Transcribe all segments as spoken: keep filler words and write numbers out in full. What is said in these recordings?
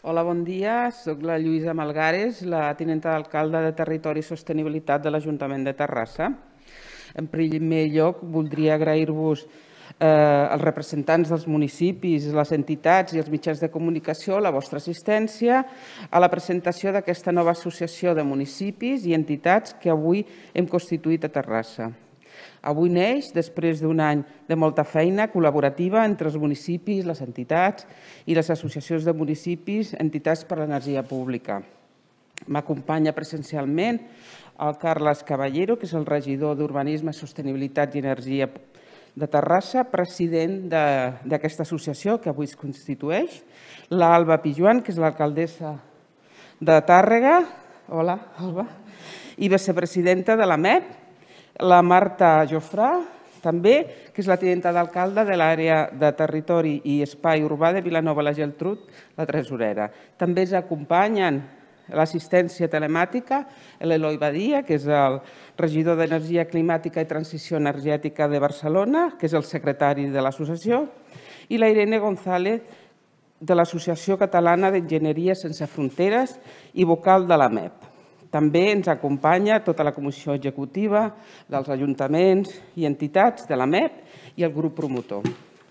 Hola, bon dia. Soc la Lluïsa Malgares, la tinenta d'alcalde de Territori i Sostenibilitat de l'Ajuntament de Terrassa. En primer lloc, voldria agrair-vos als representants dels municipis, les entitats i els mitjans de comunicació la vostra assistència a la presentació d'aquesta nova associació de municipis i entitats que avui hem constituït a Terrassa. Avui neix després d'un any de molta feina col·laborativa entre els municipis, les entitats i les associacions de municipis, entitats per l'energia pública. M'acompanya presencialment el Carles Caballero, que és el regidor d'Urbanisme, Sostenibilitat i Energia de Terrassa, president d'aquesta associació que avui es constitueix, l'Alba Pijuan, que és l'alcaldessa de Tàrrega, hola, Alba, i vicepresidenta de l'A M E P, la Marta Jofrà, també, que és la tinenta d'alcalde de l'àrea de Territori i Espai Urbà de Vilanova i la Geltrú, la tresorera. També ens acompanyen l'assistència telemàtica, l'Eloi Badia, que és el regidor d'Energia Climàtica i Transició Energètica de Barcelona, que és el secretari de l'associació, i la Irene González, de l'Associació Catalana d'Enginyeria Sense Fronteres i vocal de l'A M E P. També ens acompanya tota la comissió executiva dels ajuntaments i entitats de l'A M E P i el grup promotor.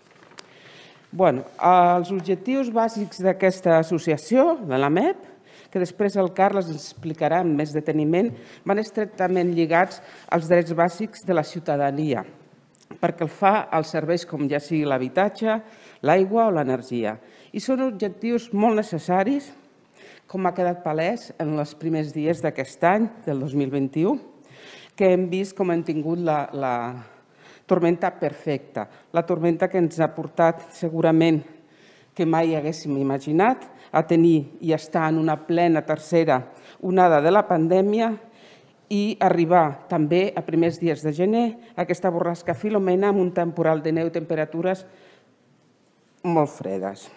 Els objectius bàsics d'aquesta associació, de l'A M E P, que després el Carles ens explicarà amb més deteniment, van estretament lligats als drets bàsics de la ciutadania, perquè el fa als serveis com ja sigui l'habitatge, l'aigua o l'energia. I són objectius molt necessaris, com ha quedat palès en els primers dies d'aquest any, del dos mil vint-i-u, que hem vist com hem tingut la tormenta perfecta, la tormenta que ens ha portat segurament que mai haguéssim imaginat a tenir i estar en una plena tercera onada de la pandèmia i arribar també a primers dies de gener a aquesta borrasca Filomena amb un temporal de neu i temperatures molt fredes.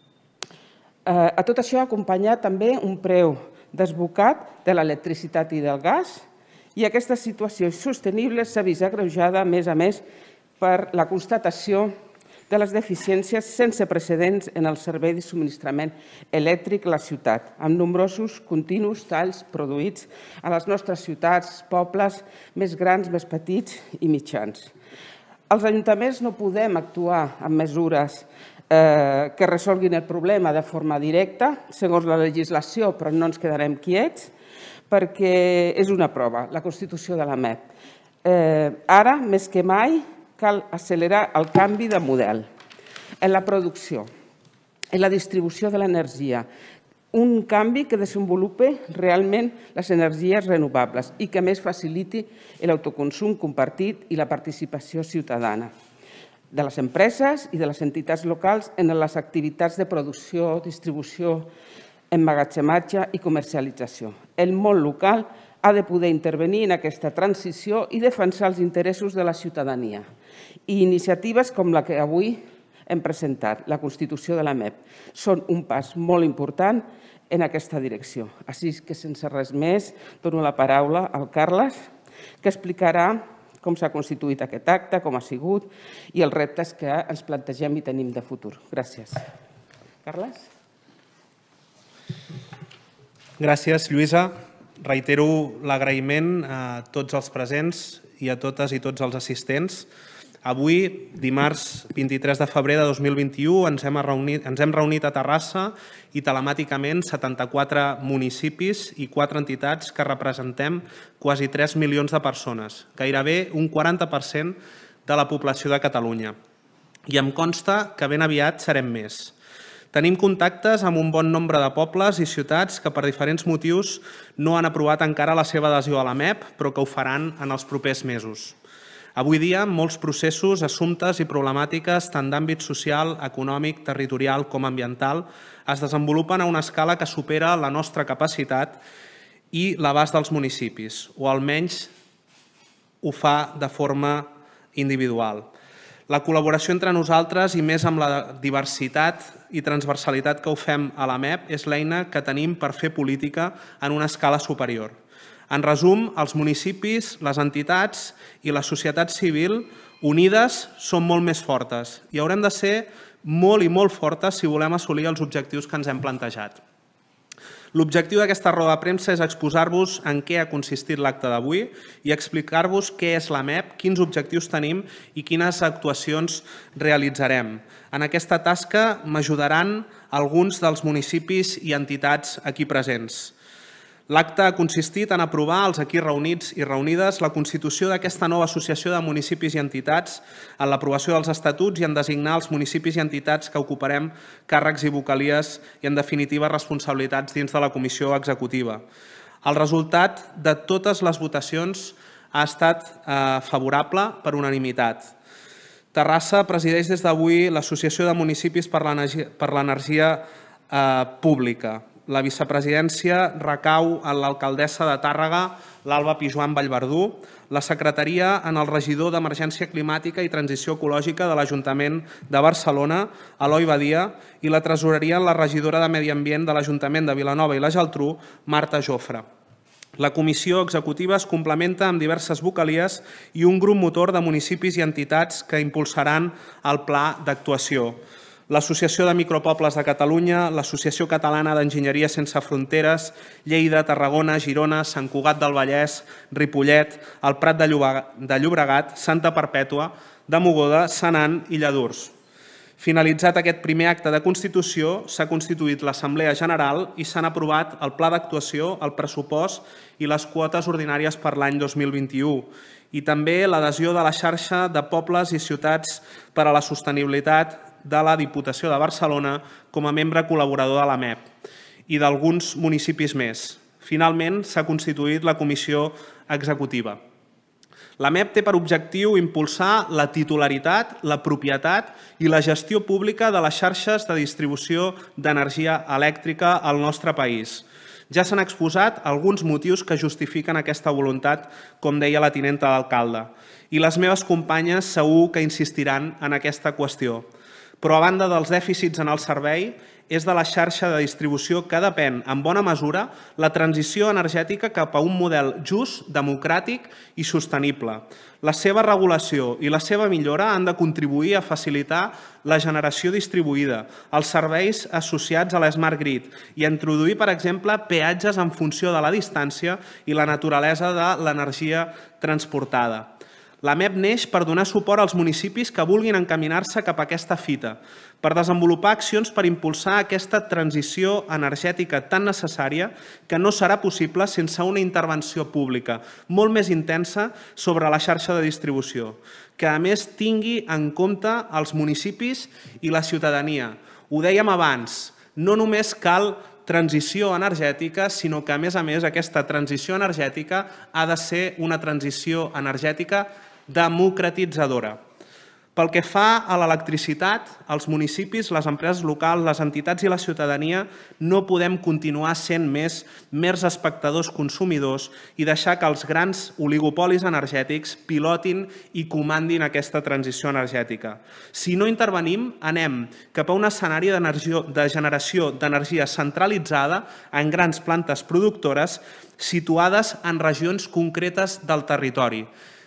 A tot això ha acompanyat també un preu desbocat de l'electricitat i del gas i aquesta situació insostenible s'ha vist agreujada, a més a més, per la constatació de les deficiències sense precedents en el servei de subministrament elèctric a la ciutat, amb nombrosos continus talls produïts a les nostres ciutats, pobles més grans, més petits i mitjans. Els ajuntaments no podem actuar amb mesures que resolguin el problema de forma directa, segons la legislació, però no ens quedarem quiets, perquè és una prova, la constitució de l'A M E P. Ara, més que mai, cal accelerar el canvi de model en la producció, en la distribució de l'energia, un canvi que desenvolupi realment les energies renovables i que a més faciliti l'autoconsum compartit i la participació ciutadana de les empreses i de les entitats locals en les activitats de producció, distribució, emmagatzematge i comercialització. El món local ha de poder intervenir en aquesta transició i defensar els interessos de la ciutadania. I iniciatives com la que avui hem presentat, la Constitució de l'A M E P, són un pas molt important en aquesta direcció. Així que, sense res més, dono la paraula al Carles, que explicarà com s'ha constituït aquest acte, com ha sigut i els reptes que ens plantegem i tenim de futur. Gràcies. Carles? Gràcies, Lluïsa. Reitero l'agraïment a tots els presents i a totes i tots els assistents. Avui, dimarts vint-i-tres de febrer de dos mil vint-i-u, ens hem reunit a Terrassa i telemàticament setanta-quatre municipis i quatre entitats que representem quasi tres milions de persones, gairebé un quaranta per cent de la població de Catalunya. I em consta que ben aviat serem més. Tenim contactes amb un bon nombre de pobles i ciutats que per diferents motius no han aprovat encara la seva adhesió a l'A M E P, però que ho faran en els propers mesos. Avui dia, molts processos, assumptes i problemàtiques, tant d'àmbit social, econòmic, territorial com ambiental, es desenvolupen a una escala que supera la nostra capacitat i l'abast dels municipis, o almenys ho fa de forma individual. La col·laboració entre nosaltres i més amb la diversitat i transversalitat que ho fem a l'A M E P és l'eina que tenim per fer política en una escala superior. En resum, els municipis, les entitats i la societat civil unides són molt més fortes i haurem de ser molt i molt fortes si volem assolir els objectius que ens hem plantejat. L'objectiu d'aquesta roda de premsa és exposar-vos en què ha consistit l'acte d'avui i explicar-vos què és la M E P, quins objectius tenim i quines actuacions realitzarem. En aquesta tasca m'ajudaran alguns dels municipis i entitats aquí presents. L'acte ha consistit en aprovar els aquí reunits i reunides la constitució d'aquesta nova associació de municipis i entitats, en l'aprovació dels estatuts i en designar els municipis i entitats que ocuparem càrrecs i vocalies i, en definitiva, responsabilitats dins de la comissió executiva. El resultat de totes les votacions ha estat eh, favorable per unanimitat. Terrassa presideix des d'avui l'Associació de Municipis per l'Energia eh, Pública. La vicepresidència recau en l'alcaldessa de Tàrrega, l'Alba Pijoan Vallverdú, la secretaria en el regidor d'Emergència Climàtica i Transició Ecològica de l'Ajuntament de Barcelona, Eloi Badia, i la tresoreria en la regidora de Medi Ambient de l'Ajuntament de Vilanova i la Geltrú, Marta Jofre. La comissió executiva es complementa amb diverses vocalies i un grup motor de municipis i entitats que impulsaran el pla d'actuació. L'Associació de Micropobles de Catalunya, l'Associació Catalana d'Enginyeria Sense Fronteres, Lleida, Tarragona, Girona, Sant Cugat del Vallès, Ripollet, el Prat de Llobregat, Santa Perpètua, de Mogoda, Senan i Lladurs. Finalitzat aquest primer acte de constitució, s'ha constituït l'Assemblea General i s'han aprovat el Pla d'actuació, el pressupost i les quotes ordinàries per l'any dos mil vint-i-u i també l'adhesió de la xarxa de pobles i ciutats per a la sostenibilitat de la Diputació de Barcelona com a membre col·laborador de la M E P i d'alguns municipis més. Finalment, s'ha constituït la comissió executiva. La M E P té per objectiu impulsar la titularitat, la propietat i la gestió pública de les xarxes de distribució d'energia elèctrica al nostre país. Ja s'han exposat alguns motius que justifiquen aquesta voluntat, com deia la tinenta d'alcalde, i les meves companyes segur que insistiran en aquesta qüestió. Però a banda dels dèficits en el servei, és de la xarxa de distribució que depèn, en bona mesura, la transició energètica cap a un model just, democràtic i sostenible. La seva regulació i la seva millora han de contribuir a facilitar la generació distribuïda, els serveis associats a l'Smart Grid i a introduir, per exemple, peatges en funció de la distància i la naturalesa de l'energia transportada. La M E P neix per donar suport als municipis que vulguin encaminar-se cap a aquesta fita, per desenvolupar accions per impulsar aquesta transició energètica tan necessària que no serà possible sense una intervenció pública molt més intensa sobre la xarxa de distribució, que a més tingui en compte els municipis i la ciutadania. Ho dèiem abans, no només cal transició energètica, sinó que, a més a més, aquesta transició energètica ha de ser una transició energètica democratitzadora. Pel que fa a l'electricitat, els municipis, les empreses locals, les entitats i la ciutadania no podem continuar sent més mers espectadors consumidors i deixar que els grans oligopolis energètics pilotin i comandin aquesta transició energètica. Si no intervenim, anem cap a un escenari de generació d'energia centralitzada en grans plantes productores situades en regions concretes del territori.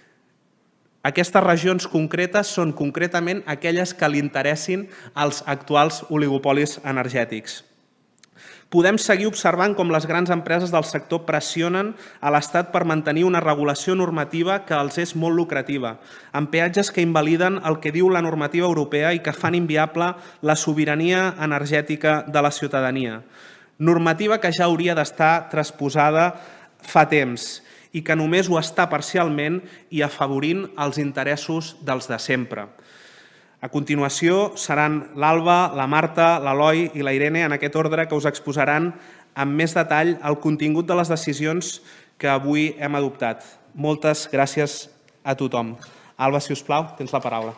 Aquestes regions concretes són concretament aquelles que li interessin als actuals oligopolis energètics. Podem seguir observant com les grans empreses del sector pressionen a l'Estat per mantenir una regulació normativa que els és molt lucrativa, amb peatges que invaliden el que diu la normativa europea i que fan inviable la sobirania energètica de la ciutadania. Normativa que ja hauria d'estar transposada fa temps i que només ho està parcialment i afavorint els interessos dels de sempre. A continuació seran l'Alba, la Marta, l'Eloi i la Irene, en aquest ordre, que us exposaran amb més detall el contingut de les decisions que avui hem adoptat. Moltes gràcies a tothom. Alba, si us plau, tens la paraula.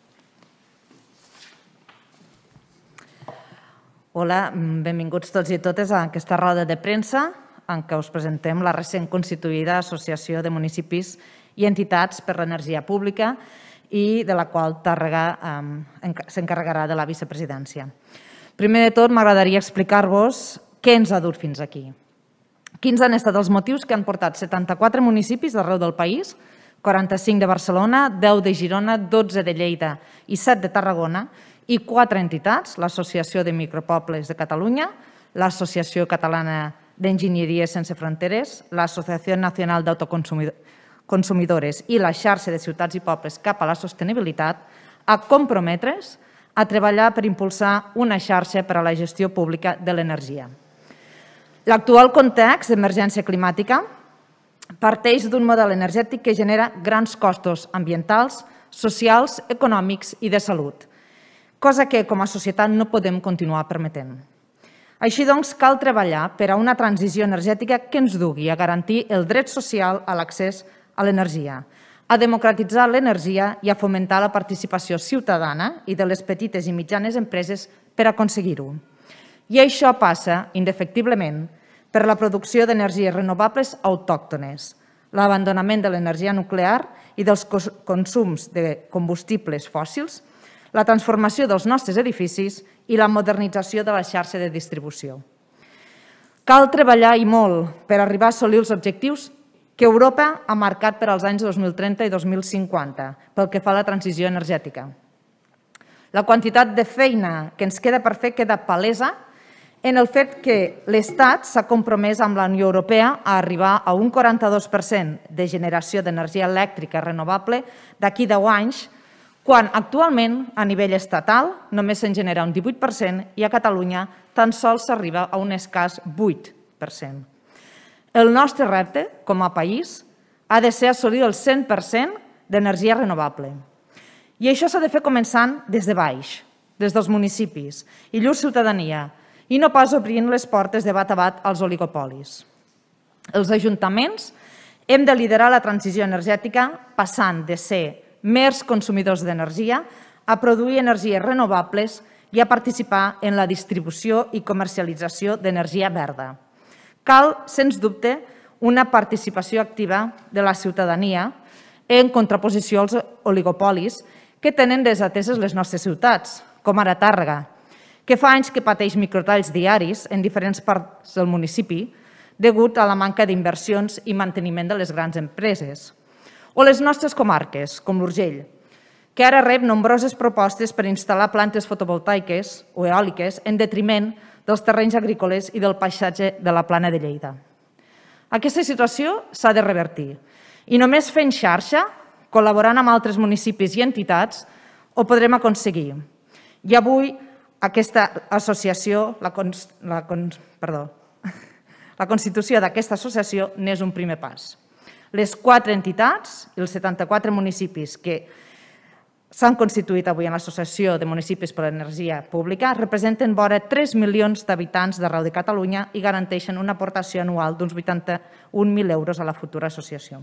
Hola, benvinguts tots i totes a aquesta roda de premsa en què us presentem la recent constituïda Associació de Municipis i Entitats per l'Energia Pública i de la qual Tàrrega s'encarregarà de la vicepresidència. Primer de tot, m'agradaria explicar-vos què ens ha dut fins aquí. Quins han estat els motius que han portat setanta-quatre municipis d'arreu del país, quaranta-cinc de Barcelona, deu de Girona, dotze de Lleida i set de Tarragona, i quatre entitats, l'Associació de Micropobles de Catalunya, l'Associació Catalana d'Enginyeria Sense Fronteres, l'Associació Nacional d'Autoconsumidores i la xarxa de ciutats i pobles cap a la sostenibilitat, a comprometre's a treballar per impulsar una xarxa per a la gestió pública de l'energia. L'actual context d'emergència climàtica parteix d'un model energètic que genera grans costos ambientals, socials, econòmics i de salut, cosa que com a societat no podem continuar permetent. Així doncs, cal treballar per a una transició energètica que ens dugui a garantir el dret social a l'accés a l'energia, a democratitzar l'energia i a fomentar la participació ciutadana i de les petites i mitjanes empreses per aconseguir-ho. I això passa, indefectiblement, per la producció d'energies renovables autòctones, l'abandonament de l'energia nuclear i dels consums de combustibles fòssils, la transformació dels nostres edificis i la modernització de la xarxa de distribució. Cal treballar i molt per arribar a assolir els objectius que Europa ha marcat per als anys dos mil trenta i dos mil cinquanta pel que fa a la transició energètica. La quantitat de feina que ens queda per fer queda palesa en el fet que l'Estat s'ha compromès amb la Unió Europea a arribar a un quaranta-dos per cent de generació d'energia elèctrica renovable d'aquí deu anys, quan actualment a nivell estatal només se'n genera un divuit per cent i a Catalunya tan sols s'arriba a un escàs vuit per cent. El nostre repte, com a país, ha de ser assolir el cent per cent d'energia renovable. I això s'ha de fer començant des de baix, des dels municipis i llur ciutadania, i no pas obrint les portes de bat a bat als oligopolis. Els ajuntaments hem de liderar la transició energètica passant de ser mers consumidors d'energia a produir energies renovables i a participar en la distribució i comercialització d'energia verda. Cal, sens dubte, una participació activa de la ciutadania en contraposició als oligopolis que tenen desateses les nostres ciutats, com ara Tàrrega, que fa anys que pateix microtalls diaris en diferents parts del municipi degut a la manca d'inversions i manteniment de les grans empreses. O les nostres comarques, com l'Urgell, que ara rep nombroses propostes per instal·lar plantes fotovoltaiques o eòliques en detriment dels terrenys agrícoles i del paisatge de la Plana de Lleida. Aquesta situació s'ha de revertir i només fent xarxa, col·laborant amb altres municipis i entitats, ho podrem aconseguir. I avui aquesta associació, la, la, perdó, la constitució d'aquesta associació n'és un primer pas. Les quatre entitats i els setanta-quatre municipis que s'han constituït avui en l'Associació de Municipis per l'Energia Pública representen vora tres milions d'habitants d'arreu de Catalunya i garanteixen una aportació anual d'uns vuitanta-un mil euros a la futura associació.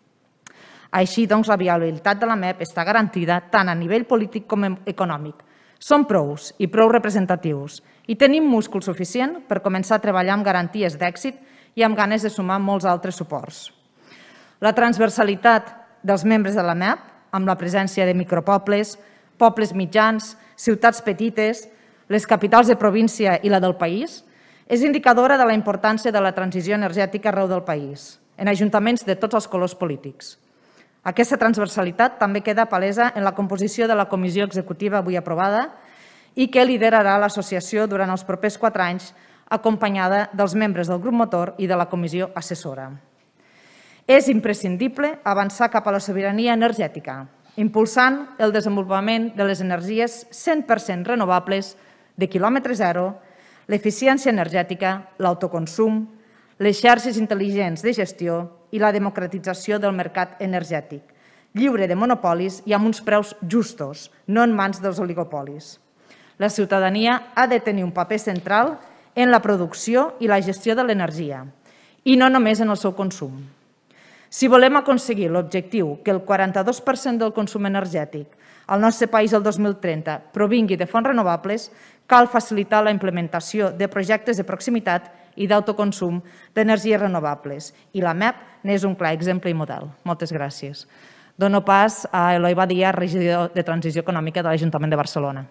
Així, doncs, la viabilitat de la M E P està garantida tant a nivell polític com econòmic. Som prous i prou representatius i tenim múscul suficient per començar a treballar amb garanties d'èxit i amb ganes de sumar molts altres suports. La transversalitat dels membres de la M E P, amb la presència de micropobles, pobles mitjans, ciutats petites, les capitals de província i la del país, és indicadora de la importància de la transició energètica arreu del país, en ajuntaments de tots els colors polítics. Aquesta transversalitat també queda palesa en la composició de la comissió executiva avui aprovada i que liderarà l'associació durant els propers quatre anys, acompanyada dels membres del grup motor i de la comissió assessora. És imprescindible avançar cap a la sobirania energètica, impulsant el desenvolupament de les energies cent per cent renovables de quilòmetre zero, l'eficiència energètica, l'autoconsum, les xarxes intel·ligents de gestió i la democratització del mercat energètic, lliure de monopolis i amb uns preus justos, no en mans dels oligopolis. La ciutadania ha de tenir un paper central en la producció i la gestió de l'energia, i no només en el seu consum. Si volem aconseguir l'objectiu que el quaranta-dos per cent del consum energètic al nostre país el dos mil trenta provingui de fonts renovables, cal facilitar la implementació de projectes de proximitat i d'autoconsum d'energies renovables. I la M E P n'és un clar exemple i model. Moltes gràcies. Dono pas a Eloi Badia, regidor de Transició Econòmica de l'Ajuntament de Barcelona.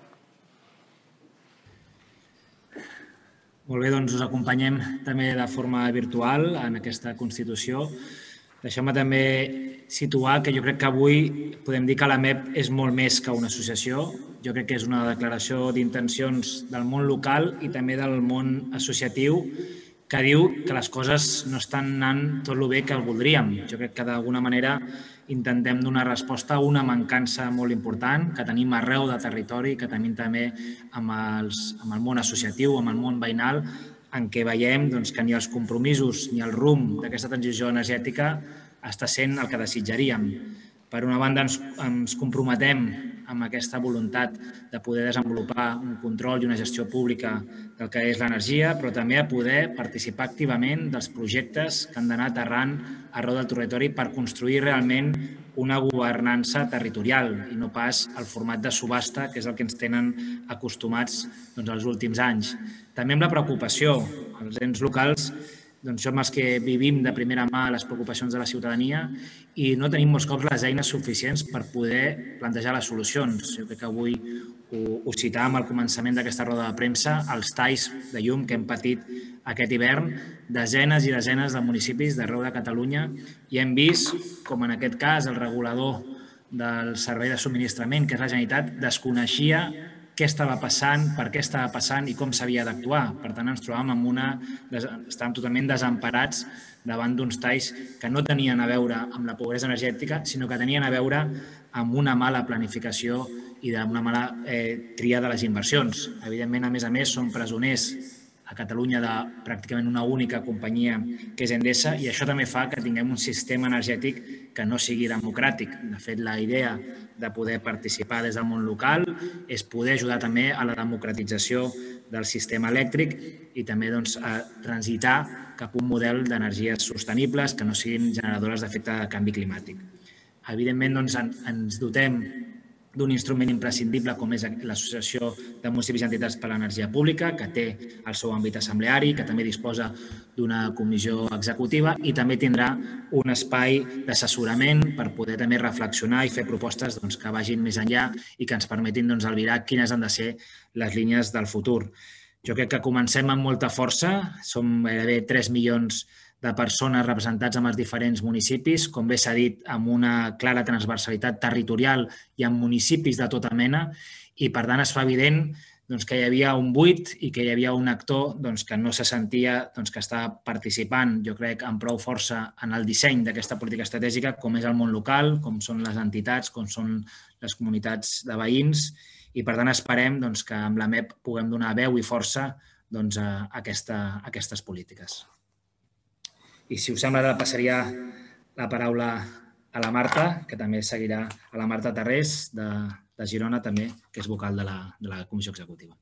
Molt bé, doncs us acompanyem també de forma virtual en aquesta Constitució. Deixeu-me també situar que jo crec que avui podem dir que la M E P és molt més que una associació. Jo crec que és una declaració d'intencions del món local i també del món associatiu que diu que les coses no estan anant tot el bé que el voldríem. Jo crec que d'alguna manera intentem donar resposta a una mancança molt important que tenim arreu de territori, que tenim també amb, els, amb el món associatiu, amb el món veïnal, en què veiem doncs, que ni els compromisos ni el rumb d'aquesta transició energètica està sent el que desitjaríem. Per una banda, ens, ens comprometem amb aquesta voluntat de poder desenvolupar un control i una gestió pública del que és l'energia, però també a poder participar activament dels projectes que han d'anar aterrant arreu del territori per construir realment una governança territorial i no pas el format de subhasta, que és el que ens tenen acostumats doncs, els últims anys. També amb la preocupació. Els ens locals doncs som els que vivim de primera mà les preocupacions de la ciutadania i no tenim molts cops les eines suficients per poder plantejar les solucions. Jo crec que avui ho, ho citàvem al començament d'aquesta roda de premsa, els talls de llum que hem patit aquest hivern, desenes i desenes de municipis d'arreu de Catalunya i hem vist com en aquest cas el regulador del servei de subministrament, que és la Generalitat, desconeixia què estava passant, per què estava passant i com s'havia d'actuar. Per tant, ens trobàvem amb una... estàvem totalment desemparats davant d'uns talls que no tenien a veure amb la pobresa energètica, sinó que tenien a veure amb una mala planificació i d'una mala eh, tria de les inversions. Evidentment, a més a més, són presoners a Catalunya de pràcticament una única companyia que és Endesa i això també fa que tinguem un sistema energètic que no sigui democràtic. De fet, la idea de poder participar des del món local és poder ajudar també a la democratització del sistema elèctric i també doncs, a transitar cap a un model d'energies sostenibles que no siguin generadores d'efecte de canvi climàtic. Evidentment, doncs, en, ens dotem d'un instrument imprescindible com és l'Associació de Municipis i Entitats per a l'Energia Pública, que té el seu àmbit assembleari, que també disposa d'una comissió executiva i també tindrà un espai d'assessorament per poder també reflexionar i fer propostes doncs, que vagin més enllà i que ens permetin doncs, albirar quines han de ser les línies del futur. Jo crec que comencem amb molta força, som gairebé tres milions de persones representats en els diferents municipis, com bé s'ha dit, amb una clara transversalitat territorial i amb municipis de tota mena, i per tant es fa evident doncs, que hi havia un buit i que hi havia un actor doncs, que no se sentia doncs, que estava participant, jo crec, amb prou força en el disseny d'aquesta política estratègica, com és el món local, com són les entitats, com són les comunitats de veïns, i per tant esperem doncs, que amb la M E P puguem donar veu i força doncs, a, aquesta, a aquestes polítiques. I si us sembla, passaria la paraula a la Marta, que també seguirà, a la Marta Tarrés, de, de Girona, també, que és vocal de la, de la Comissió Executiva.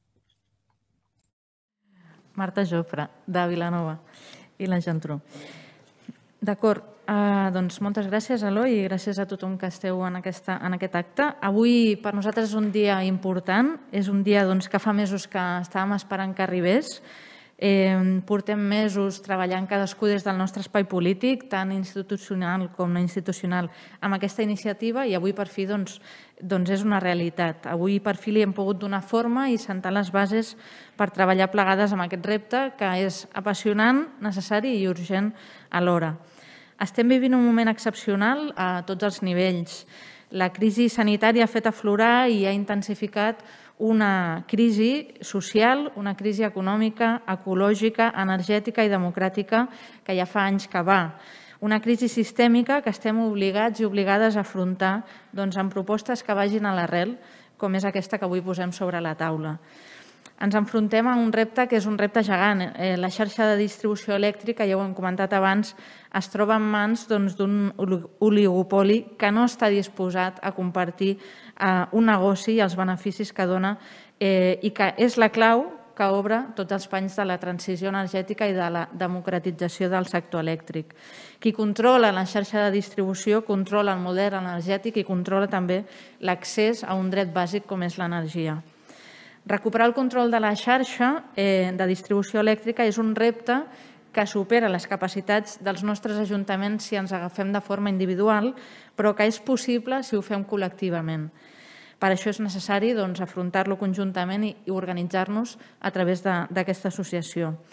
Marta Jofre, de Vilanova i la Geltrú. D'acord, eh, doncs moltes gràcies, Eloi, i gràcies a tothom que esteu en, aquesta, en aquest acte. Avui per nosaltres és un dia important, és un dia doncs, que fa mesos que estàvem esperant que arribés. Eh, portem mesos treballant cadascú des del nostre espai polític, tant institucional com no institucional, amb aquesta iniciativa i avui per fi doncs, doncs és una realitat. Avui per fi li hem pogut donar forma i sentar les bases per treballar plegades amb aquest repte que és apassionant, necessari i urgent alhora. Estem vivint un moment excepcional a tots els nivells. La crisi sanitària ha fet aflorar i ha intensificat una crisi social, una crisi econòmica, ecològica, energètica i democràtica que ja fa anys que va. Una crisi sistèmica que estem obligats i obligades a afrontar doncs, amb propostes que vagin a l'arrel, com és aquesta que avui posem sobre la taula. Ens enfrontem a un repte que és un repte gegant. La xarxa de distribució elèctrica, ja ho hem comentat abans, es troba en mans d'un oligopoli que no està disposat a compartir un negoci i els beneficis que dona i que és la clau que obre tots els panys de la transició energètica i de la democratització del sector elèctric. Qui controla la xarxa de distribució controla el model energètic i controla també l'accés a un dret bàsic com és l'energia. Recuperar el control de la xarxa de distribució elèctrica és un repte que supera les capacitats dels nostres ajuntaments si ens agafem de forma individual, però que és possible si ho fem col·lectivament. Per això és necessari doncs, afrontar-lo conjuntament i organitzar-nos a través d'aquesta associació.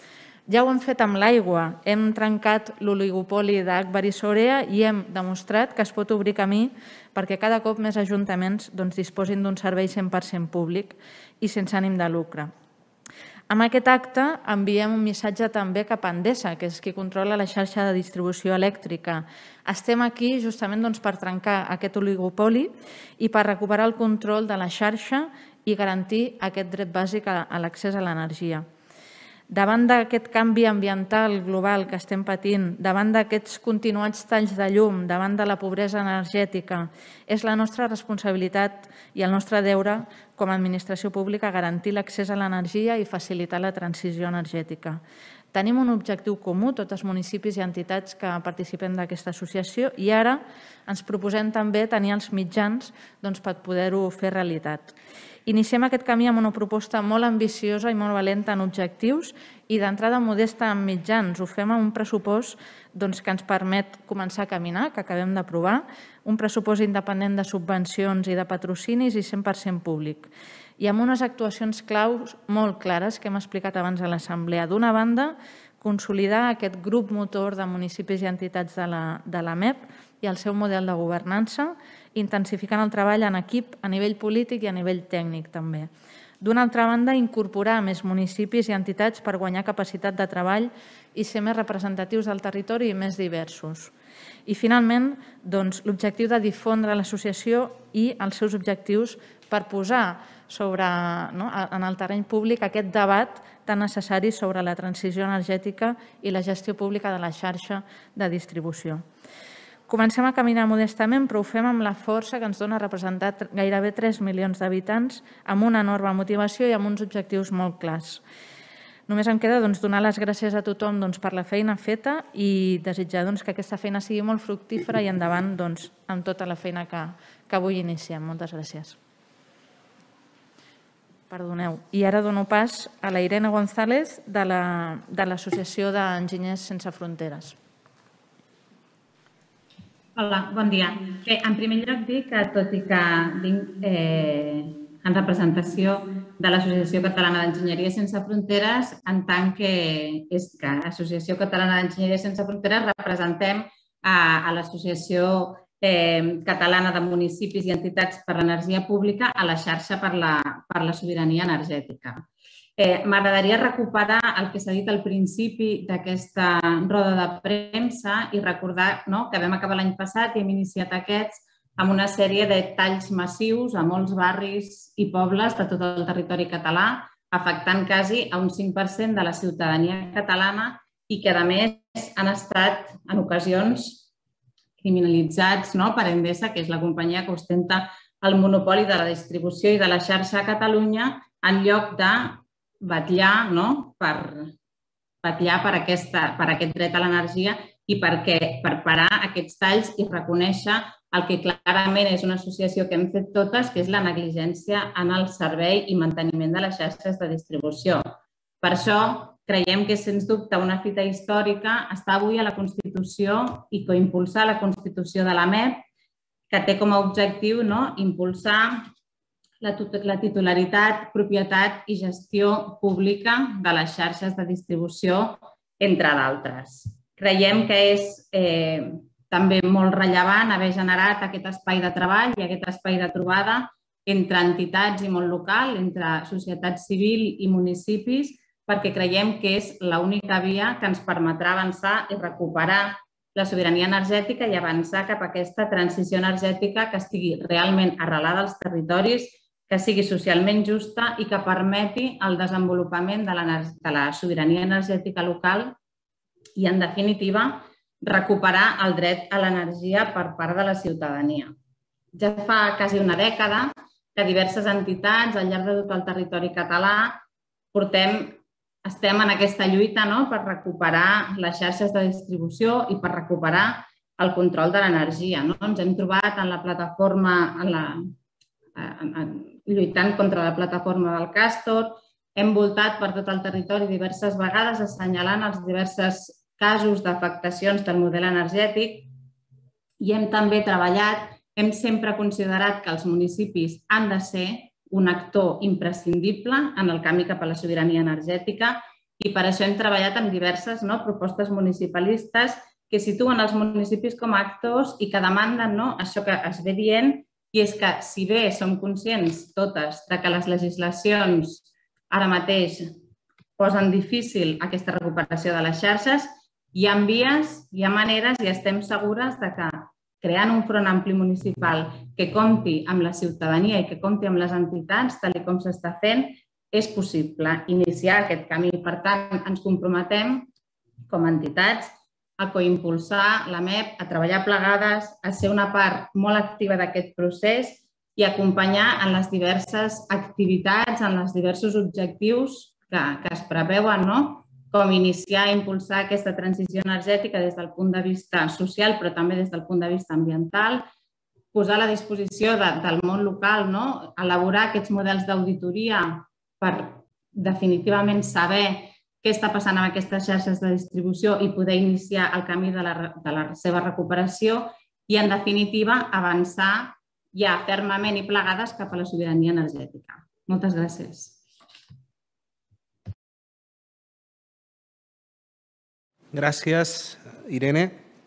Ja ho hem fet amb l'aigua. Hem trencat l'oligopoli d'Agbar i Sorea i hem demostrat que es pot obrir camí perquè cada cop més ajuntaments disposin d'un servei cent per cent públic i sense ànim de lucre. Amb aquest acte enviem un missatge també cap a Endesa, que és qui controla la xarxa de distribució elèctrica. Estem aquí justament per trencar aquest oligopoli i per recuperar el control de la xarxa i garantir aquest dret bàsic a l'accés a l'energia. Davant d'aquest canvi ambiental global que estem patint, davant d'aquests continuats talls de llum, davant de la pobresa energètica, és la nostra responsabilitat i el nostre deure com a administració pública garantir l'accés a l'energia i facilitar la transició energètica. Tenim un objectiu comú, tots els municipis i entitats que participem d'aquesta associació, i ara ens proposem també tenir els mitjans per poder-ho fer realitat. Iniciem aquest camí amb una proposta molt ambiciosa i molt valenta en objectius i d'entrada modesta en mitjans. Ho fem amb un pressupost que ens permet començar a caminar, que acabem d'aprovar, un pressupost independent de subvencions i de patrocinis i cent per cent públic. I amb unes actuacions claus molt clares que hem explicat abans a l'Assemblea. D'una banda, consolidar aquest grup motor de municipis i entitats de la M E P i el seu model de governança, intensificant el treball en equip a nivell polític i a nivell tècnic també. D'una altra banda, incorporar més municipis i entitats per guanyar capacitat de treball i ser més representatius del territori i més diversos. I finalment, l'objectiu de difondre l'associació i els seus objectius per posar en el terreny públic aquest debat tan necessari sobre la transició energètica i la gestió pública de la xarxa de distribució. Comencem a caminar modestament, però ho fem amb la força que ens dona representar gairebé tres milions d'habitants, amb una enorme motivació i amb uns objectius molt clars. Només em queda donar les gràcies a tothom per la feina feta i desitjar que aquesta feina sigui molt fructífera i endavant amb tota la feina que avui iniciem. Moltes gràcies. Perdoneu. I ara dono pas a la Irene González de l'Associació d'Enginyers Sense Fronteres. Hola, bon dia. En primer lloc, dir que tot i que vinc en representació de l'Associació Catalana d'Enginyeria Sense Fronteres, en tant que és que l'Associació Catalana d'Enginyeria Sense Fronteres representem a l'Associació Catalana de Municipis i Entitats per l'Energia Pública a la xarxa per la sobirania energètica. M'agradaria recuperar el que s'ha dit al principi d'aquesta roda de premsa i recordar que vam acabar l'any passat i hem iniciat aquests amb una sèrie de talls massius a molts barris i pobles de tot el territori català, afectant quasi a un cinc per cent de la ciutadania catalana i que, a més, han estat en ocasions criminalitzats per Endesa, que és la companyia que ostenta el monopoli de la distribució i de la xarxa a Catalunya, en lloc de vetllar per aquest dret a l'energia i per parar aquests talls i reconèixer el que clarament és una associació que hem fet totes, que és la negligència en el servei i manteniment de les xarxes de distribució. Per això creiem que és, sens dubte, una fita històrica estar avui a la Constitució i coimpulsar la Constitució de la M E P, que té com a objectiu impulsar la titularitat, propietat i gestió pública de les xarxes de distribució, entre d'altres. Creiem que és també molt rellevant haver generat aquest espai de treball i aquest espai de trobada entre entitats i món local, entre societat civil i municipis, perquè creiem que és l'única via que ens permetrà avançar i recuperar la sobirania energètica i avançar cap a aquesta transició energètica que estigui realment arrelada als territoris, que sigui socialment justa i que permeti el desenvolupament de la sobirania energètica local i, en definitiva, recuperar el dret a l'energia per part de la ciutadania. Ja fa quasi una dècada que diverses entitats al llarg de tot el territori català estem en aquesta lluita per recuperar les xarxes de distribució i per recuperar el control de l'energia. Ens hem trobat en la plataforma, lluitant contra la plataforma del Castor, hem voltat per tot el territori diverses vegades assenyalant els diversos casos d'afectacions del model energètic i hem també treballat, hem sempre considerat que els municipis han de ser un actor imprescindible en el canvi cap a la sobirania energètica I per això hem treballat amb diverses propostes municipalistes que situen els municipis com a actors i que demanden això que es ve dient, i és que si bé som conscients totes que les legislacions ara mateix posen difícil aquesta recuperació de les xarxes, hi ha vies, hi ha maneres i estem segures que creant un front ampli municipal que compti amb la ciutadania i que compti amb les entitats, tal com s'està fent, és possible iniciar aquest camí. Per tant, ens comprometem com a entitats a coimpulsar la M E P, a treballar plegades, a ser una part molt activa d'aquest procés i acompanyar en les diverses activitats, en els diversos objectius que es preveuen, com iniciar i impulsar aquesta transició energètica des del punt de vista social, però també des del punt de vista ambiental, posar a la disposició del món local, elaborar aquests models d'auditoria per definitivament saber què està passant amb aquestes xarxes de distribució i poder iniciar el camí de la seva recuperació i, en definitiva, avançar ja fermament i plegades cap a la sobirania energètica. Moltes gràcies. Gràcies, Irene.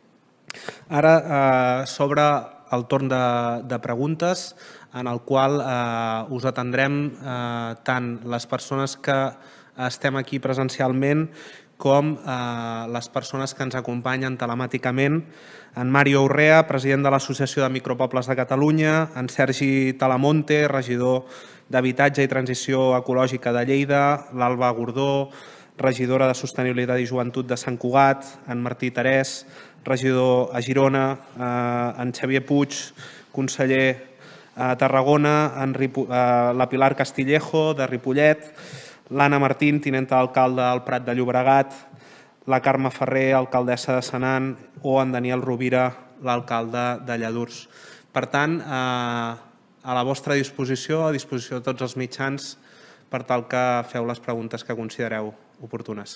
Ara s'obre el torn de preguntes en el qual us atendrem tant les persones que estem aquí presencialment com les persones que ens acompanyen telemàticament. En Mario Urrea, president de l'Associació de Micropobles de Catalunya, en Sergi Talamonte, regidor d'Habitatge i Transició Ecològica de Lleida, l'Alba Gordó, regidora de Sostenibilitat i Joventut de Sant Cugat, en Martí Terès, regidor a Girona, en Xavier Puig, conseller a Tarragona, la Pilar Castillejo, de Ripollet, l'Anna Martín, tinenta d'alcalde al Prat de Llobregat, la Carme Ferrer, alcaldessa de Senan, o en Daniel Rovira, l'alcalde de Lladurs. Per tant, a la vostra disposició, a disposició de tots els mitjans, per tal que feu les preguntes que considereu oportunes.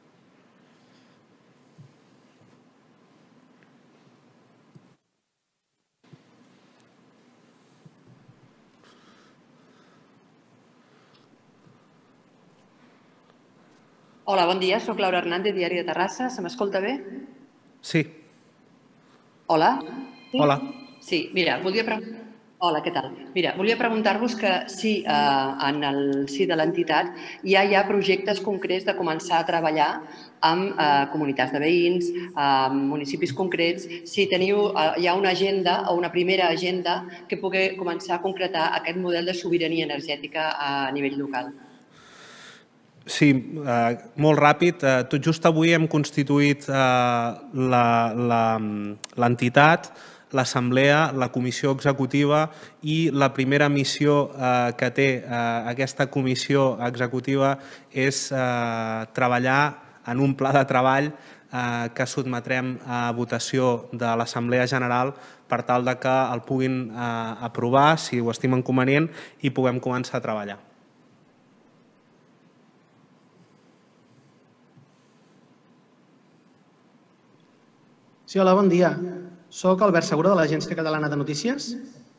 Hola, bon dia. Soc Laura Hernández, Diari de Terrassa. Se m'escolta bé? Sí. Hola? Hola. Sí, mira, volia preguntar... Hola, què tal? Mira, volia preguntar-vos que si en el si de l'entitat ja hi ha projectes concrets de començar a treballar amb comunitats de veïns, amb municipis concrets, si teniu ja una agenda o una primera agenda que pugui començar a concretar aquest model de sobirania energètica a nivell local. Sí, molt ràpid. Tot just avui hem constituït l'entitat, l'assemblea, la comissió executiva i la primera missió que té aquesta comissió executiva és treballar en un pla de treball que sotmetrem a votació de l'Assemblea General per tal que el puguin aprovar, si ho estimen convenient, i puguem començar a treballar. Sí, hola, bon dia. Soc Albert Segura, de l'Agència Catalana de Notícies.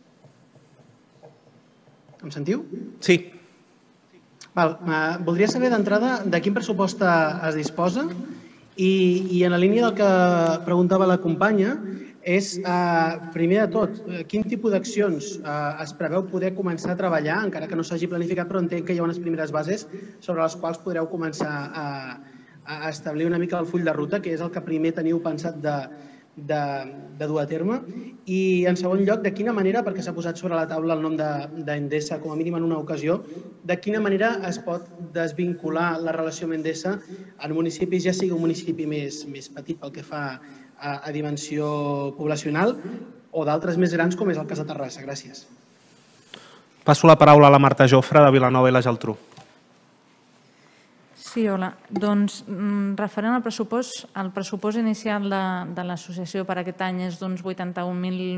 Em sentiu? Sí. Voldria saber d'entrada de quin pressupost es disposa i en la línia del que preguntava la companya és, primer de tot, quin tipus d'accions es preveu poder començar a treballar, encara que no s'hagi planificat, però entenc que hi ha unes primeres bases sobre les quals podreu començar a establir una mica el full de ruta, que és el que primer teniu pensat de de dur a terme. I, en segon lloc, de quina manera, perquè s'ha posat sobre la taula el nom d'Endesa, com a mínim en una ocasió, de quina manera es pot desvincular la relació amb Endesa en municipis, ja sigui un municipi més petit pel que fa a dimensió poblacional o d'altres més grans, com és el cas de Terrassa. Gràcies. Passo la paraula a la Marta Jofre, de Vilanova i la Geltrú. Sí, hola. Doncs, referent al pressupost, el pressupost inicial de l'associació per aquest any és d'uns vuitanta-un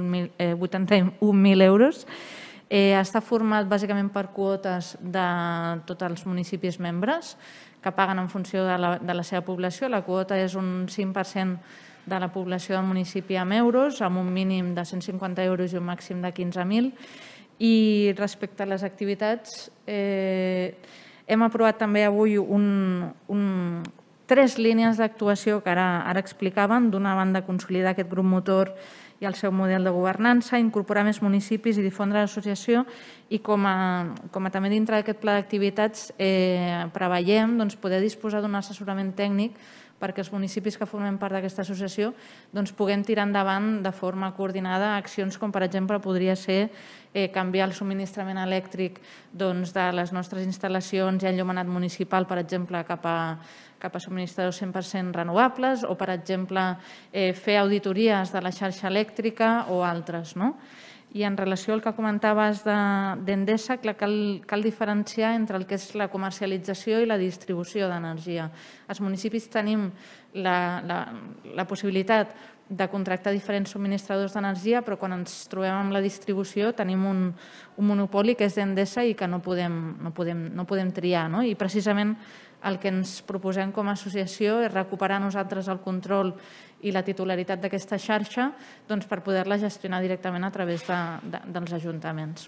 mil euros. Està format bàsicament per quotes de tots els municipis membres que paguen en funció de la seva població. La quota és un cinc per cent de la població del municipi amb euros, amb un mínim de cent cinquanta euros i un màxim de quinze mil. I respecte a les activitats, Hem aprovat també avui un, un, tres línies d'actuació que ara, ara explicaven. D'una banda, consolidar aquest grup motor i el seu model de governança, incorporar més municipis i difondre l'associació i com a, com a també dintre d'aquest pla d'activitats eh, preveiem doncs, poder disposar d'un assessorament tècnic perquè els municipis que formen part d'aquesta associació doncs, puguem tirar endavant de forma coordinada accions com, per exemple, podria ser eh, canviar el subministrament elèctric doncs, de les nostres instal·lacions i enllumenat municipal, per exemple, cap a cap a subministradors cent per cent renovables o, per exemple, eh, fer auditories de la xarxa elèctrica o altres. No? I en relació al que comentaves d'Endesa, de, cal, cal diferenciar entre el que és la comercialització i la distribució d'energia. Els municipis tenim la, la, la possibilitat de contractar diferents subministradors d'energia, però quan ens trobem amb la distribució tenim un, un monopoli que és d'Endesa i que no podem, no podem, no podem triar. No? I precisament el que ens proposem com a associació és recuperar nosaltres el control i la titularitat d'aquesta xarxa doncs, per poder-la gestionar directament a través de, de, dels ajuntaments.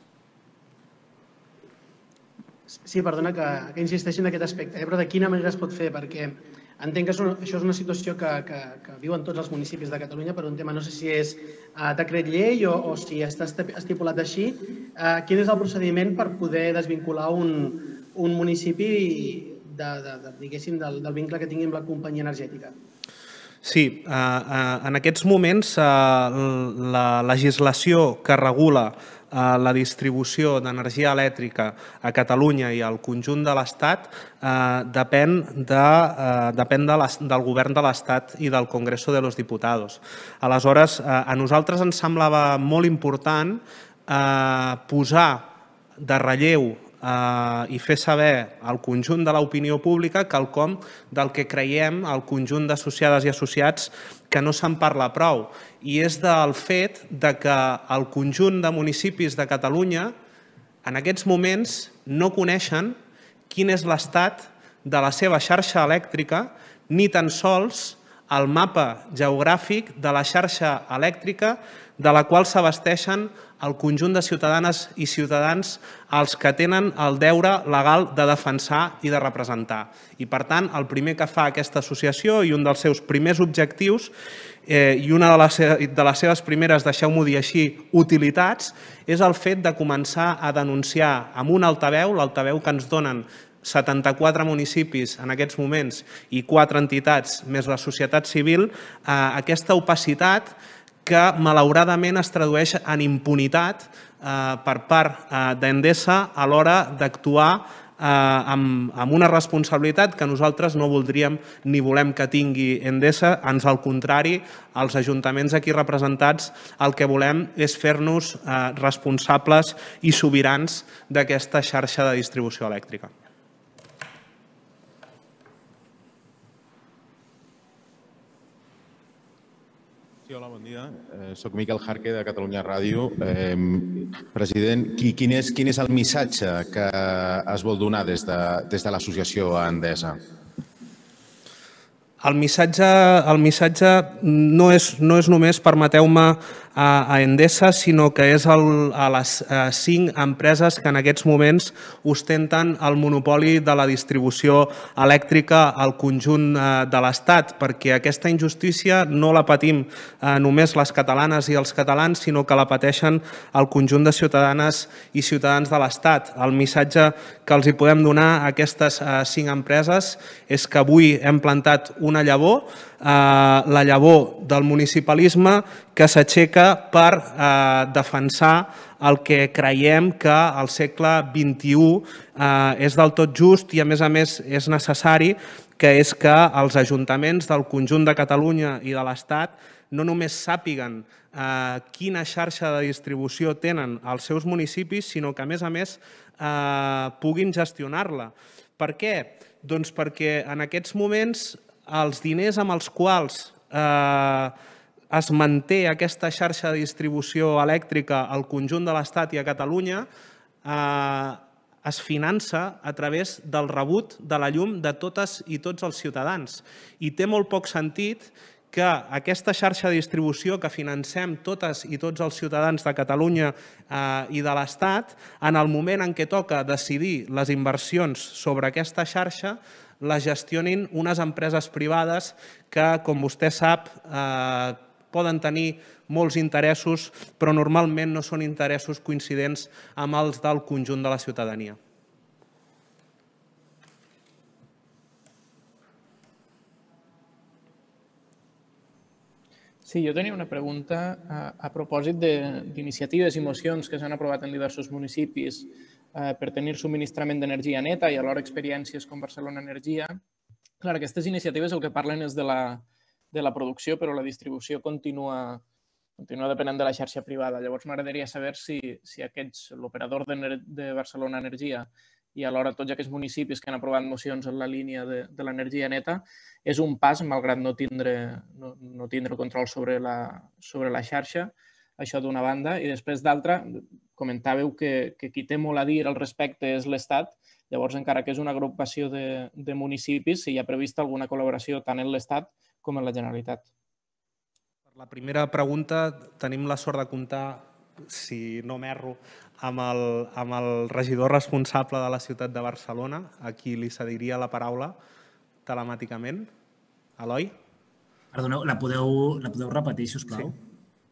Sí, perdona que, que insisteixi en aquest aspecte, eh? Però de quina manera es pot fer? Perquè entenc que és una, això és una situació que, que, que viuen tots els municipis de Catalunya per un tema, no sé si és uh, decret llei o, o si està estipulat així. Uh, quin és el procediment per poder desvincular un, un municipi de, de, de, diguéssim, del, del vincle que tingui amb la companyia energètica? Sí, uh, uh, en aquests moments uh, la legislació que regula uh, la distribució d'energia elèctrica a Catalunya i al conjunt de l'Estat uh, depèn, de, uh, depèn de del govern de l'Estat i del Congreso de los Diputados. Aleshores, uh, a nosaltres ens semblava molt important uh, posar de relleu i fer saber al conjunt de l'opinió pública quelcom del que creiem al conjunt d'associades i associats que no se'n parla prou. I és del fet que el conjunt de municipis de Catalunya en aquests moments no coneixen quin és l'estat de la seva xarxa elèctrica ni tan sols el mapa geogràfic de la xarxa elèctrica de la qual s'abasteixen el conjunt de ciutadanes i ciutadans als que tenen el deure legal de defensar i de representar. I, per tant, el primer que fa aquesta associació i un dels seus primers objectius eh, i una de les, de les seves primeres, deixeu-m'ho dir així, utilitats, és el fet de començar a denunciar amb un altaveu, l'altaveu que ens donen setanta-quatre municipis en aquests moments i quatre entitats més la societat civil, eh, aquesta opacitat que malauradament es tradueix en impunitat eh, per part eh, d'Endesa a l'hora d'actuar eh, amb, amb una responsabilitat que nosaltres no voldríem ni volem que tingui Endesa, ans al contrari, els ajuntaments aquí representats el que volem és fer-nos eh, responsables i sobirans d'aquesta xarxa de distribució elèctrica. Sí, hola, bon dia. Eh, soc Miquel Jarque, de Catalunya Ràdio. Eh, president, qui, quin, és, quin és el missatge que es vol donar des de, des de l'associació Endesa? El missatge, el missatge no, és, no és només, permeteu-me, a, a Endesa, sinó que és el, a les a cinc empreses que en aquests moments ostenten el monopoli de la distribució elèctrica al conjunt de l'Estat, perquè aquesta injustícia no la patim eh, només les catalanes i els catalans, sinó que la pateixen el conjunt de ciutadanes i ciutadans de l'Estat. El missatge que els hi podem donar a aquestes eh, cinc empreses és que avui hem plantat una llavor, eh, la llavor del municipalisme que s'aixeca per eh, defensar el que creiem que al segle vint-i-u eh, és del tot just i, a més a més, és necessari, que és que els ajuntaments del conjunt de Catalunya i de l'Estat no només sàpiguen eh, quina xarxa de distribució tenen els seus municipis, sinó que, a més a més, eh, puguin gestionar-la. Per què? Doncs perquè en aquests moments els diners amb els quals eh, es manté aquesta xarxa de distribució elèctrica al conjunt de l'Estat i a Catalunya eh, es finança a través del rebut de la llum de totes i tots els ciutadans. I té molt poc sentit que aquesta xarxa de distribució que financem totes i tots els ciutadans de Catalunya i de l'Estat, en el moment en què toca decidir les inversions sobre aquesta xarxa, les gestionin unes empreses privades que, com vostè sap, poden tenir molts interessos, però normalment no són interessos coincidents amb els del conjunt de la ciutadania. Sí, jo tenia una pregunta a, a propòsit d'iniciatives i mocions que s'han aprovat en diversos municipis eh, per tenir subministrament d'energia neta i alhora experiències com Barcelona Energia. Clar, aquestes iniciatives el que parlen és de la, de la producció, però la distribució continua, continua depenent de la xarxa privada. Llavors m'agradaria saber si, si aquests, l'operador de, de Barcelona Energia i alhora tots aquests municipis que han aprovat mocions en la línia de, de l'energia neta, és un pas, malgrat no tindre, no, no tindre control sobre la, sobre la xarxa, això d'una banda, i després d'altra, comentàveu que, que qui té molt a dir al respecte és l'Estat, llavors encara que és una agrupació de, de municipis, si hi ha prevista alguna col·laboració tant en l'Estat com en la Generalitat. Per la primera pregunta, tenim la sort de comptar, si no m'erro, amb el, amb el regidor responsable de la ciutat de Barcelona, a qui li cediria la paraula telemàticament. Eloi? Perdoneu, la podeu, la podeu repetir, sisplau? Sí.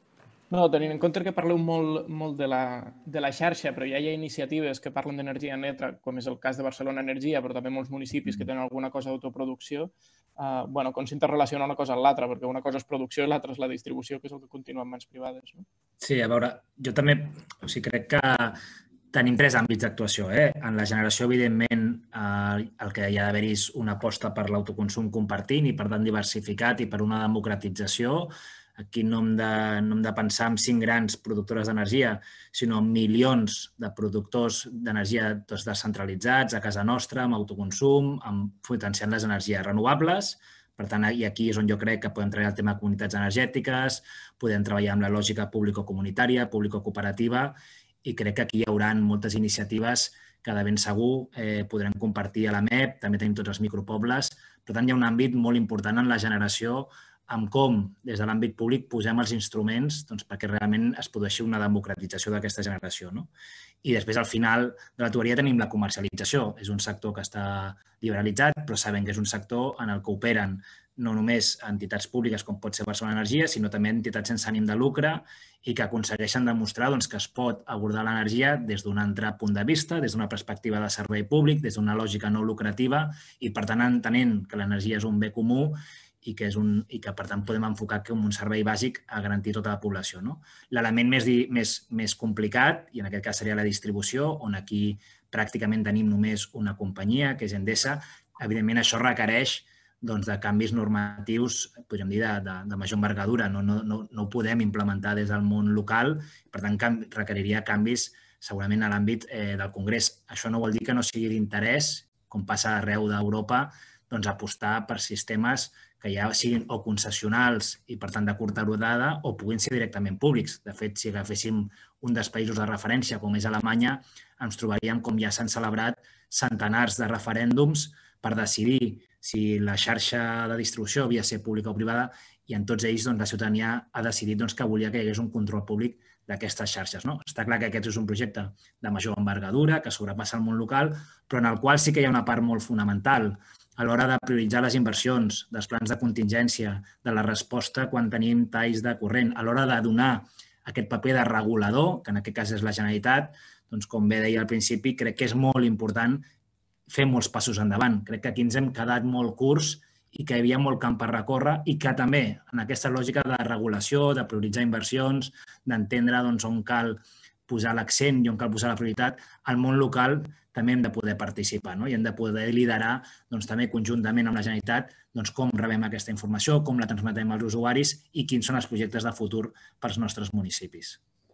No, tenint en compte que parleu molt, molt de, la, de la xarxa, però ja hi ha iniciatives que parlen d'energia neta, com és el cas de Barcelona Energia, però també molts municipis que tenen alguna cosa d'autoproducció, eh, bueno, com s'interrelaciona una cosa amb l'altra, perquè una cosa és producció i l'altra és la distribució, que és el que continua en mans privades. No? Sí, a veure, jo també o sigui, crec que tenim tres àmbits d'actuació. Eh? En la generació, evidentment, eh, el que hi ha d'haver és una aposta per l'autoconsum compartint i, per tant, diversificat i per una democratització. Aquí no hem, de, no hem de pensar en cinc grans productores d'energia, sinó en milions de productors d'energia descentralitzats a casa nostra, amb autoconsum, amb potenciant les energies renovables. Per tant, i aquí és on jo crec que podem treballar el tema de comunitats energètiques, podem treballar amb la lògica público-comunitària, público-cooperativa, i crec que aquí hi haurà moltes iniciatives que de ben segur eh, podrem compartir a la M E P, també tenim tots els micropobles. Per tant, hi ha un àmbit molt important en la generació amb com, des de l'àmbit públic, posem els instruments doncs, perquè realment es produeixi una democratització d'aquesta generació. No? I després, al final de la tuberia, tenim la comercialització. És un sector que està liberalitzat, però sabem que és un sector en el que operen no només entitats públiques com pot ser Barcelona Energia, sinó també entitats sense ànim de lucre i que aconsegueixen demostrar doncs, que es pot abordar l'energia des d'un altre punt de vista, des d'una perspectiva de servei públic, des d'una lògica no lucrativa i, per tant, entenent que l'energia és un bé comú i que, és un, i que per tant, podem enfocar com un servei bàsic a garantir tota la població. No? L'element més, més, més complicat, i en aquest cas seria la distribució, on aquí pràcticament tenim només una companyia, que és Endesa, evidentment això requereix doncs, de canvis normatius, podríem dir, de, de, de major envergadura. No, no, no, no ho podem implementar des del món local, per tant, can, requeriria canvis segurament a l'àmbit eh, del Congrés. Això no vol dir que no sigui d'interès, com passa arreu d'Europa, doncs, apostar per sistemes que ja siguin o concessionals i, per tant, de curta durada, o puguin ser directament públics. De fet, si agaféssim un dels països de referència, com és Alemanya, ens trobaríem com ja s'han celebrat centenars de referèndums per decidir si la xarxa de distribució havia de ser pública o privada, i en tots ells doncs, la ciutadania ha decidit doncs, que volia que hi hagués un control públic d'aquestes xarxes. No? Està clar que aquest és un projecte de major envergadura, que sobrepassa el món local, però en el qual sí que hi ha una part molt fonamental a l'hora de prioritzar les inversions, dels plans de contingència, de la resposta quan tenim talls de corrent, a l'hora de donar aquest paper de regulador, que en aquest cas és la Generalitat, doncs, com bé deia al principi, crec que és molt important fer molts passos endavant. Crec que aquí ens hem quedat molt curts i que hi havia molt camp per recórrer i que també, en aquesta lògica de regulació, de prioritzar inversions, d'entendre doncs, on cal posar l'accent i on cal posar la prioritat, al món local també hem de poder participar, no? I hem de poder liderar doncs, també conjuntament amb la Generalitat doncs, com rebem aquesta informació, com la transmetem als usuaris i quins són els projectes de futur pels nostres municipis.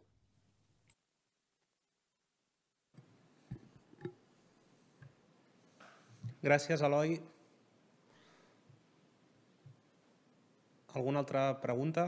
Gràcies, Eloi. Alguna altra pregunta?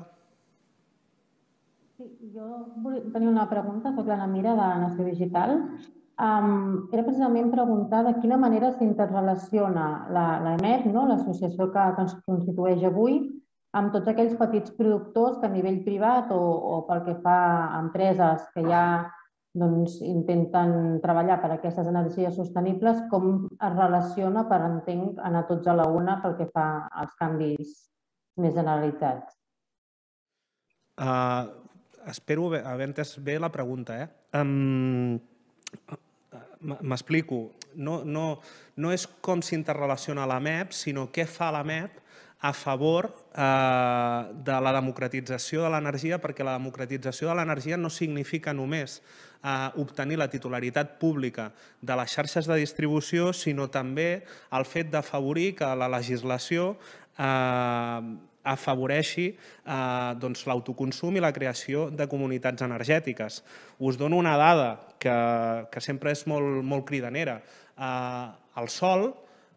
Sí, jo tenia una pregunta, soc l'Anna Mira de Nació Digital. Um, era precisament preguntar de quina manera s'interrelaciona la, la E M E P, no? L'associació que es constitueix avui, amb tots aquells petits productors que a nivell privat o pel que fa a empreses que ja intenten treballar per aquestes energies sostenibles, com es relaciona, per entenc, anar tots a la una pel que fa als canvis més generalitzats? Espero haver entès bé la pregunta. M'explico. No és com s'interrelaciona la M E P, sinó què fa la M E P a favor de la democratització de l'energia, perquè la democratització de l'energia no significa només obtenir la titularitat pública de les xarxes de distribució, sinó també el fet d'afavorir que la legislació afavoreixi l'autoconsum i la creació de comunitats energètiques. Us dono una dada que sempre és molt cridanera. El sol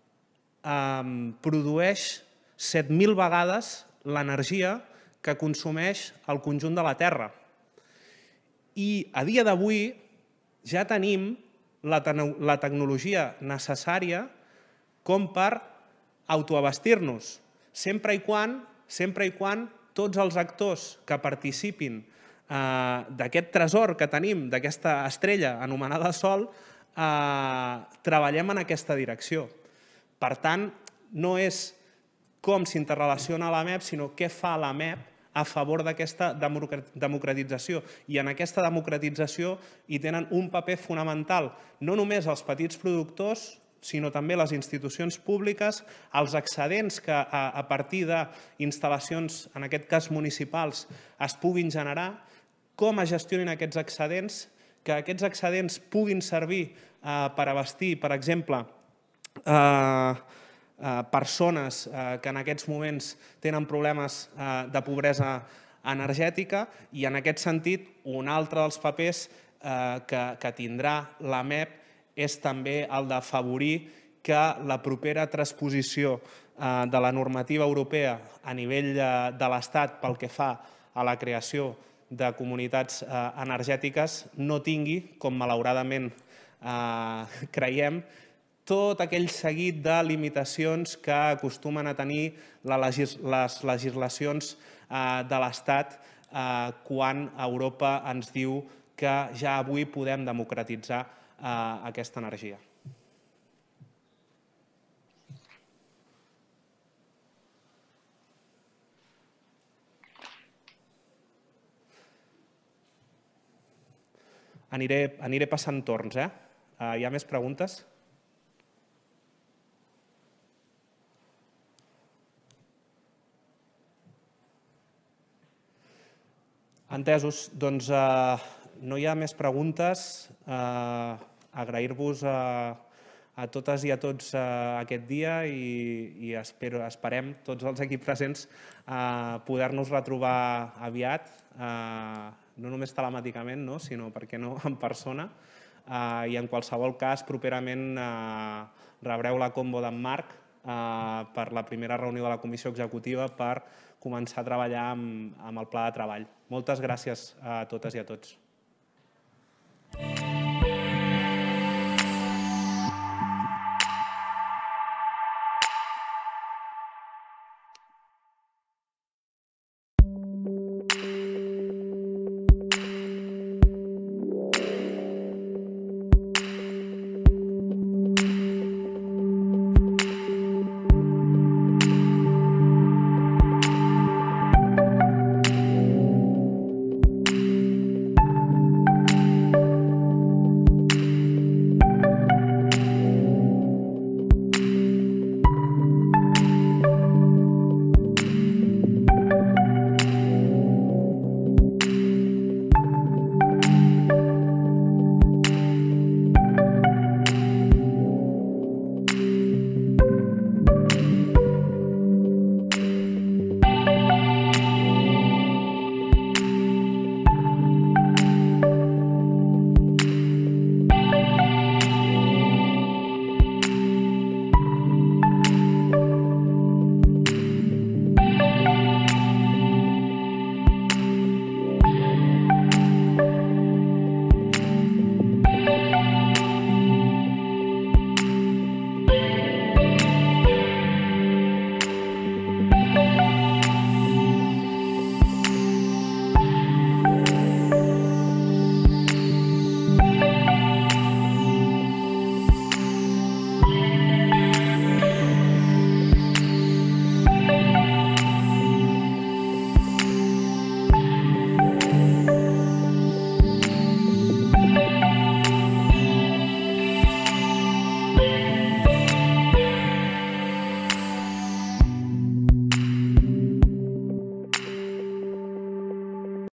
produeix set mil vegades l'energia que consumeix el conjunt de la Terra. I a dia d'avui ja tenim la tecnologia necessària com per autoabastir-nos, sempre i quan sempre i quan tots els actors que participin d'aquest tresor que tenim, d'aquesta estrella anomenada Sol, treballem en aquesta direcció. Per tant, no és com s'interrelaciona la M E P, sinó què fa la M E P a favor d'aquesta democratització. I en aquesta democratització hi tenen un paper fonamental, no només els petits productors, sinó també les institucions públiques, els excedents que a partir d'instal·lacions, en aquest cas municipals, es puguin generar, com es gestionin aquests excedents, que aquests excedents puguin servir per abastir, per exemple, persones que en aquests moments tenen problemes de pobresa energètica i, en aquest sentit, un altre dels papers que tindrà la M E P és també el d'afavorir que la propera transposició de la normativa europea a nivell de l'Estat pel que fa a la creació de comunitats energètiques no tingui, com malauradament creiem, tot aquell seguit de limitacions que acostumen a tenir les legislacions de l'Estat quan Europa ens diu que ja avui podem democratitzar aquesta energia. Aniré passant torns. Hi ha més preguntes? Entesos. Doncs no hi ha més preguntes. Agrair-vos a totes i a tots aquest dia i esperem, tots els aquí presents, poder-nos retrobar aviat, no només telemàticament, sinó, per què no, en persona. I en qualsevol cas, properament rebreu la combo d'en Marc per la primera reunió de la Comissió Executiva per començar a treballar amb el pla de treball. Moltes gràcies a totes i a tots.